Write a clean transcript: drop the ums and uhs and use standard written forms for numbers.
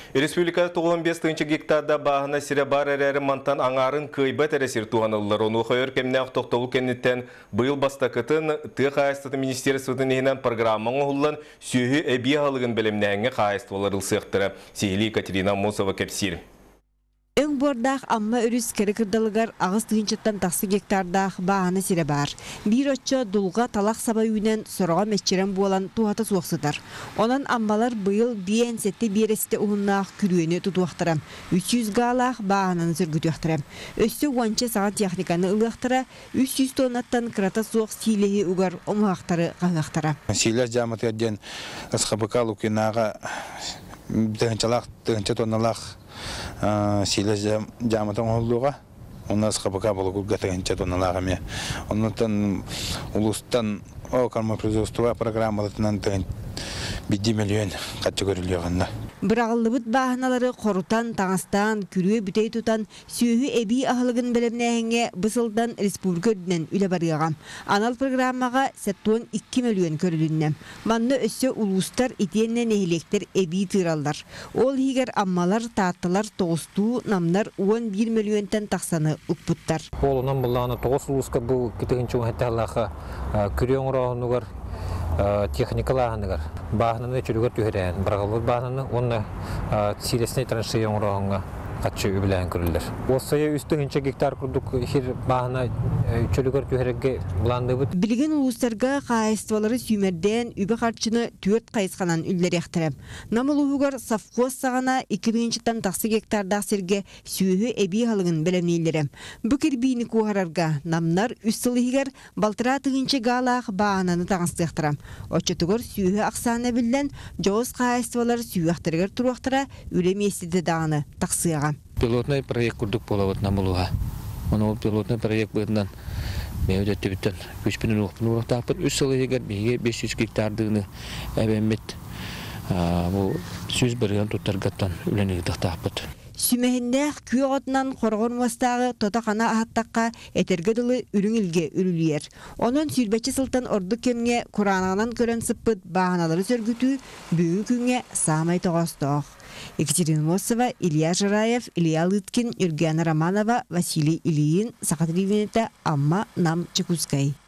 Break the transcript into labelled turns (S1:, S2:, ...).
S1: Республика 95 гектарда бағына сире бар әрәрі мантан аңарын кыйбат әресір туғанылылар. Оны қойыр кеміне ақтоқтолу кеннеттен бұйыл бастақытын тұй қайыстыты министерствотын еңінен программан оғылан сүйі әбей алығын білімнәңі қайыстывалар ұлсықтыры. Сейлі Екатерина Мосова кепсир.
S2: Өң бордақ амма өріс кәрі-кірдалығар ағыз тұғыншыттан тақсы гектардақ бағаны сире бар. Bir отчо дұлға талақ сабай үйінен сұрға мәтчерен болан туғаты суақсыдар. Онан аммалар бұйыл бейен сәтті бересті ұғыннақ күрүйені тұтуақтыра. 300 ғалақ бағанын сүргіті ақтыра. Өсті уанчы саған техниканы ұлықтыра, 300 тоннаттан қырата суақ сейлеге ұғар омағақтары қағақтыра.
S3: Сейлер жамыты әден ұсқабықал ұкенаға тұғынчы тонналақ Силез жаматан олдуға, онна сқапыға болу күлгәтігінші тоналағаме. Оннан ұлыстан оқарма производства программалатынан 5 миллион қатшы көріліғанна.
S2: Бірағылыбыт бағыналары қорутан, таңыстан, күріе бүтей тұтан, сүйі әбей ағылығын білімнәңе бұсылдан республика өдінен үлі барыға. Анал программаға сәттуын 2 миллион көріліннен. Манны өссі ұлыстар етеннен әйелектер әбей тыралдар. Ол егер аммалар, таттылар, тоғысту, намнар 11 миллионтан тақсаны ұқпыттар.
S4: Олынан бұллағына тоғыз ұлысқа бұл кетігінші өңәттәліға күріен ұрағынығар техникалағынығар. Бағынаны чүлігер түйірәйін. Бірағылы бағынаны оны силесіне траншия ұрағынға қатшы өбіләйін көрілдір. Осыya үсті ғынша гектар күрдік хир бағына чүлігер түйірәге бұланды бұд.
S2: Білген ұлыстарға қайыстывалары сүймерден үбі қарчыны 4 қайысқанан үлдер ектірем. Намыл ұғығар сафқоз сағана 2-тан тақсы гектардақ серге сүйі әбей халығын білімнейлерем. Бүкір бейіні көғарарға намнар үстілігер балтыра тұғыншы ғалақ бағананы тағыстықтырам. Очетігір сүйі ақсаны білден жоғыз қайыстывалар сүйі ақтырғыр тұруақтыра үлем естеді дағаны тақсыға.
S5: Пилотный проект курдук болават намылуга. Оны пилотный проект быдынан меудетти биттен күчпүнүн уктун урактаппыт. 3 жыл эгер биге 500 гектардыны эбемет. Бу 100 бирген туттаргаттан үленеги тактаппыт.
S2: Сүмәһендәк күй отынан қорғын мастағы тотақана ағаттаққа әтергеділі үріңілге үрілер. Onun сүрбәтші сылтан орды кемге Құранағынан көрін сыппыт бағаналары сөргіту бүгін күнге самай тоғастық. Екатерина Мосова, Илья Жираев, Илья Лыткин, Юргена Романова, Василий Ильин, Сақат Ривенета, Амма Нам Чекускай.